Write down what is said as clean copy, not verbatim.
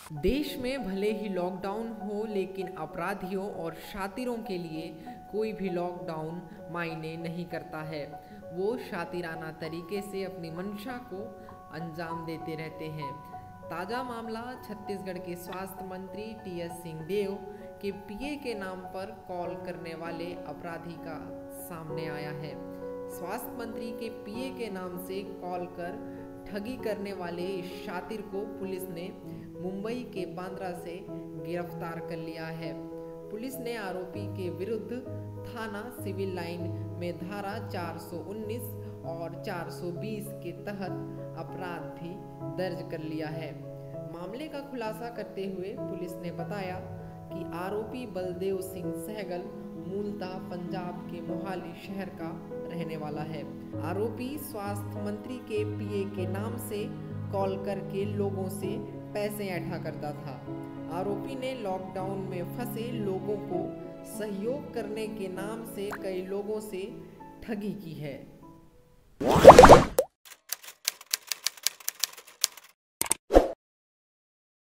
देश में भले ही लॉकडाउन हो, लेकिन अपराधियों और शातिरों के लिए कोई भी लॉकडाउन मायने नहीं करता है। वो शातिराना तरीके से अपनी मंशा को अंजाम देते रहते हैं। ताज़ा मामला छत्तीसगढ़ के स्वास्थ्य मंत्री टीएस सिंहदेव के पीए के नाम पर कॉल करने वाले अपराधी का सामने आया है। स्वास्थ्य मंत्री के पीए के नाम से कॉल कर ठगी करने वाले इस शातिर को पुलिस ने मुंबई के बांद्रा से गिरफ्तार कर लिया है। पुलिस ने आरोपी के विरुद्ध थाना सिविल लाइन में धारा 419 और 420 के तहत अपराध भी दर्ज कर लिया है। मामले का खुलासा करते हुए पुलिस ने बताया कि आरोपी बलदेव सिंह सहगल मूलतः पंजाब के मोहाली शहर का रहने वाला है। आरोपी स्वास्थ्य मंत्री के पीए के नाम से कॉल करके लोगों से पैसे ऐंठा करता था। आरोपी ने लॉकडाउन में फंसे लोगों को सहयोग करने के नाम से कई लोगों से ठगी की है।